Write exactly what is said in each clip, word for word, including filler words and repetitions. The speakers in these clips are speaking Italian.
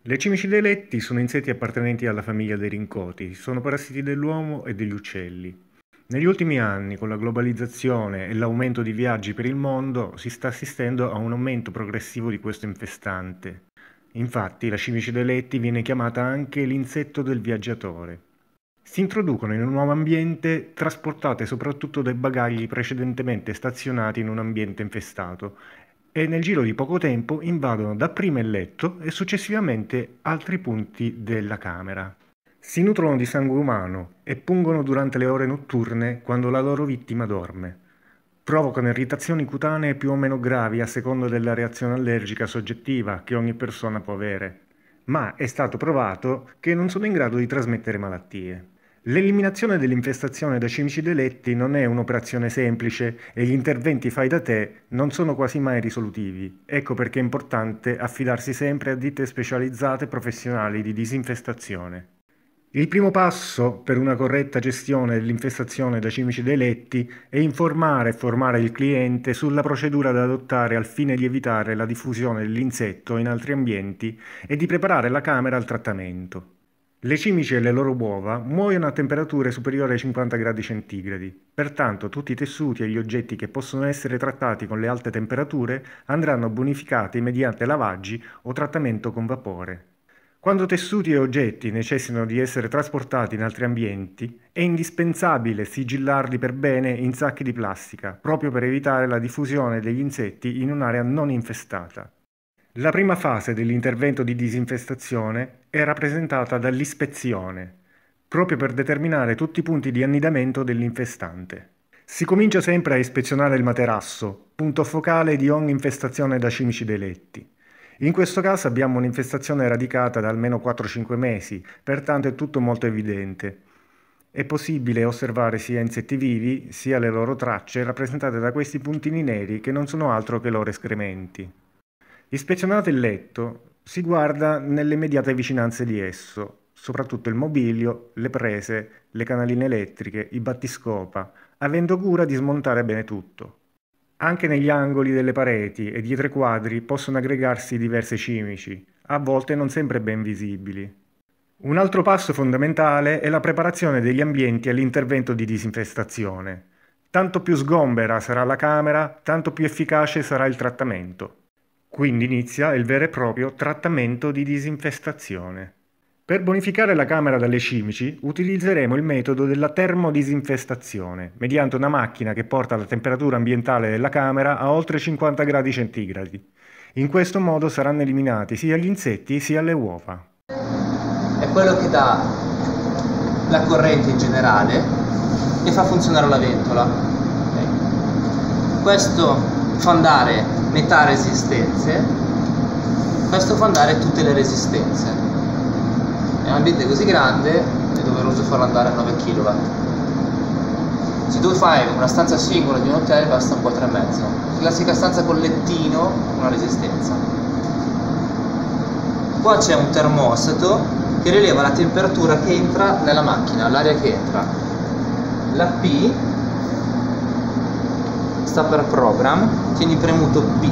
Le cimici dei letti sono insetti appartenenti alla famiglia dei rincoti, sono parassiti dell'uomo e degli uccelli. Negli ultimi anni, con la globalizzazione e l'aumento di viaggi per il mondo, si sta assistendo a un aumento progressivo di questo infestante. Infatti, la cimice dei letti viene chiamata anche l'insetto del viaggiatore. Si introducono in un nuovo ambiente trasportate soprattutto dai bagagli precedentemente stazionati in un ambiente infestato e nel giro di poco tempo invadono dapprima il letto e successivamente altri punti della camera. Si nutrono di sangue umano e pungono durante le ore notturne quando la loro vittima dorme. Provocano irritazioni cutanee più o meno gravi a seconda della reazione allergica soggettiva che ogni persona può avere, ma è stato provato che non sono in grado di trasmettere malattie. L'eliminazione dell'infestazione da cimici dei letti non è un'operazione semplice e gli interventi fai da te non sono quasi mai risolutivi. Ecco perché è importante affidarsi sempre a ditte specializzate professionali di disinfestazione. Il primo passo per una corretta gestione dell'infestazione da cimici dei letti è informare e formare il cliente sulla procedura da adottare al fine di evitare la diffusione dell'insetto in altri ambienti e di preparare la camera al trattamento. Le cimici e le loro uova muoiono a temperature superiori ai cinquanta gradi centigradi, pertanto tutti i tessuti e gli oggetti che possono essere trattati con le alte temperature andranno bonificati mediante lavaggi o trattamento con vapore. Quando tessuti e oggetti necessitano di essere trasportati in altri ambienti, è indispensabile sigillarli per bene in sacchi di plastica, proprio per evitare la diffusione degli insetti in un'area non infestata. La prima fase dell'intervento di disinfestazione è rappresentata dall'ispezione, proprio per determinare tutti i punti di annidamento dell'infestante. Si comincia sempre a ispezionare il materasso, punto focale di ogni infestazione da cimici dei letti. In questo caso abbiamo un'infestazione radicata da almeno quattro cinque mesi, pertanto è tutto molto evidente. È possibile osservare sia insetti vivi, sia le loro tracce rappresentate da questi puntini neri che non sono altro che loro escrementi. Ispezionato il letto, si guarda nelle immediate vicinanze di esso, soprattutto il mobilio, le prese, le canaline elettriche, i battiscopa, avendo cura di smontare bene tutto. Anche negli angoli delle pareti e dietro i quadri possono aggregarsi diverse cimici, a volte non sempre ben visibili. Un altro passo fondamentale è la preparazione degli ambienti all'intervento di disinfestazione. Tanto più sgombera sarà la camera, tanto più efficace sarà il trattamento. Quindi inizia il vero e proprio trattamento di disinfestazione. Per bonificare la camera dalle cimici utilizzeremo il metodo della termodisinfestazione, mediante una macchina che porta la temperatura ambientale della camera a oltre cinquanta gradi centigradi. In questo modo saranno eliminati sia gli insetti sia le uova. È quello che dà la corrente in generale e fa funzionare la ventola. Okay. Questo fa andare metà resistenze, questo fa andare tutte le resistenze. In un ambiente così grande è doveroso farlo andare a nove chilowatt. Se tu fai una stanza singola di un hotel basta un po' tre e mezzo. Classica stanza con lettino, una resistenza. Qua c'è un termostato che rileva la temperatura che entra nella macchina, l'aria che entra. La P sta per program, tieni premuto P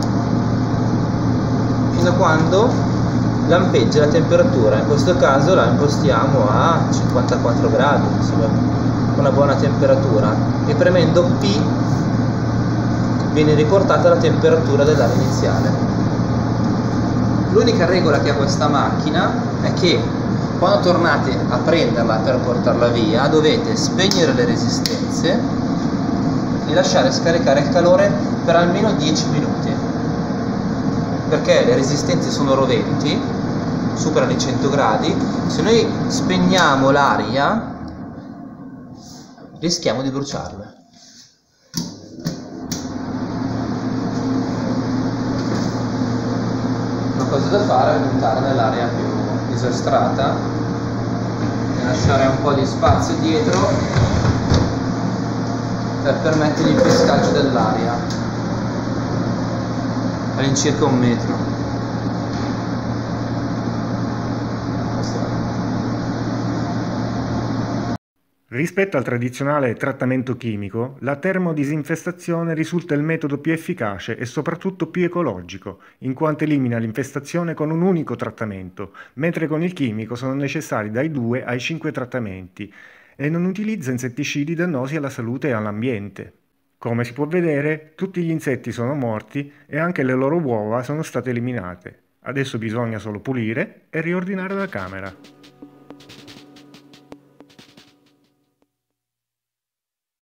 fino a quando lampeggia la temperatura. In questo caso la impostiamo a cinquantaquattro gradi, insomma una buona temperatura, e premendo P viene riportata la temperatura dell'aria iniziale. L'unica regola che ha questa macchina è che quando tornate a prenderla per portarla via dovete spegnere le resistenze e lasciare scaricare il calore per almeno dieci minuti, perché le resistenze sono roventi, superano i cento gradi. Se noi spegniamo l'aria rischiamo di bruciarle. Una cosa da fare è buttare nell'area più esastrata e lasciare un po' di spazio dietro per permettere il pescaggio dell'aria all'incirca un metro. Rispetto al tradizionale trattamento chimico, la termodisinfestazione risulta il metodo più efficace e soprattutto più ecologico, in quanto elimina l'infestazione con un unico trattamento, mentre con il chimico sono necessari dai due ai cinque trattamenti e non utilizza insetticidi dannosi alla salute e all'ambiente. Come si può vedere, tutti gli insetti sono morti e anche le loro uova sono state eliminate. Adesso bisogna solo pulire e riordinare la camera.